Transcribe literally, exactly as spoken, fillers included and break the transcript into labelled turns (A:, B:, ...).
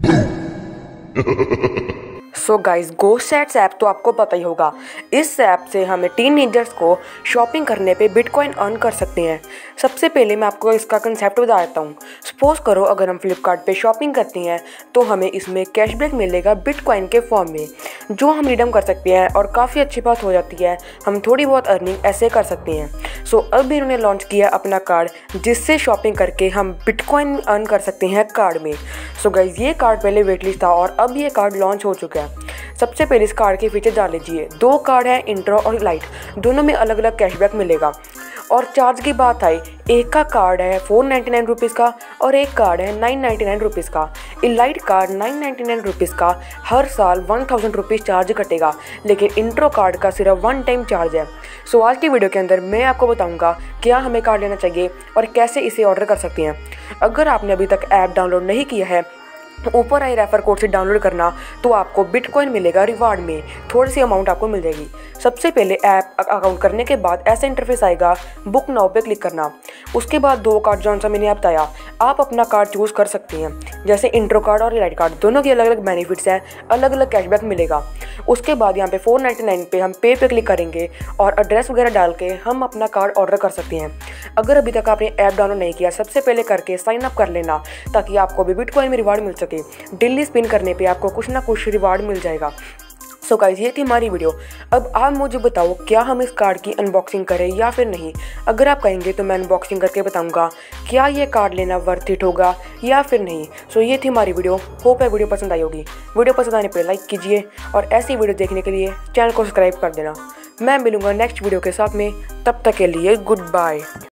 A: So guys, गोसेट्स app तो आपको पता ही होगा। इस ऐप से हमें टीनेजर्स को शॉपिंग करने पे बिटकॉइन अर्न कर सकते हैं। सबसे पहले मैं आपको इसका कंसेप्ट बता देता हूँ। सपोज करो अगर हम फ्लिपकार्ट पे शॉपिंग करते हैं तो हमें इसमें कैशबैक मिलेगा बिटकॉइन के फॉर्म में, जो हम रिडीम कर सकते हैं और काफ़ी अच्छी बात हो जाती है। हम थोड़ी बहुत अर्निंग ऐसे कर सकते हैं। सो अब इन्होंने लॉन्च किया अपना कार्ड, जिससे शॉपिंग करके हम बिटकॉइन अर्न कर सकते हैं कार्ड में। सो गाइस, ये कार्ड पहले वेटलिस्ट था और अब ये कार्ड लॉन्च हो चुका है। सबसे पहले इस कार्ड के फीचर जान लीजिए। दो कार्ड हैं, इंट्रो और लाइट, दोनों में अलग अलग कैशबैक मिलेगा। और चार्ज की बात आई, एक का कार्ड है फोर नाइन्टी नाइन रुपीज़ का और एक कार्ड है नाइन नाइन्टी नाइन रुपीज़ का। Elite card nine ninety nine rupees का हर साल वन थाउजेंड रुपीज़ चार्ज कटेगा, लेकिन इंट्रो कार्ड का सिर्फ वन टाइम चार्ज है। सो आज की वीडियो के अंदर मैं आपको बताऊंगा क्या हमें कार्ड लेना चाहिए और कैसे इसे ऑर्डर कर सकते हैं। अगर आपने अभी तक ऐप डाउनलोड नहीं किया है, ऊपर आई रेफर कोड से डाउनलोड करना, तो आपको बिटकॉइन मिलेगा रिवार्ड में, थोड़ी सी अमाउंट आपको मिल जाएगी। सबसे पहले ऐप अकाउंट करने के बाद ऐसा इंटरफेस आएगा, बुक नाउ पे क्लिक करना। उसके बाद दो कार्ड जौन सा मैंने बताया, आप अपना कार्ड चूज़ कर सकते हैं। जैसे इंट्रो कार्ड और इलाइट कार्ड, दोनों के अलग अलग बेनिफिट्स हैं, अलग अलग कैशबैक मिलेगा। उसके बाद यहाँ पे फोर नाइन्टी नाइन पे हम पे पे क्लिक करेंगे और एड्रेस वगैरह डाल के हम अपना कार्ड ऑर्डर कर सकते हैं। अगर अभी तक आपने ऐप डाउनलोड नहीं किया, सबसे पहले करके साइन अप कर लेना, ताकि आपको भी बिटकॉइन में रिवार्ड मिल सके। डेली स्पिन करने पे आपको कुछ ना कुछ रिवार्ड मिल जाएगा। सो गाइस, ये थी हमारी वीडियो। अब आप मुझे बताओ क्या हम इस कार्ड की अनबॉक्सिंग करें या फिर नहीं। अगर आप कहेंगे तो मैं अनबॉक्सिंग करके बताऊंगा क्या ये कार्ड लेना वर्थ इट होगा या फिर नहीं। सो ये थी हमारी वीडियो। होप है वीडियो पसंद आई होगी। वीडियो पसंद आने पर लाइक कीजिए और ऐसी वीडियो देखने के लिए चैनल को सब्सक्राइब कर देना। मैं मिलूंगा नेक्स्ट वीडियो के साथ में, तब तक के लिए गुड बाय।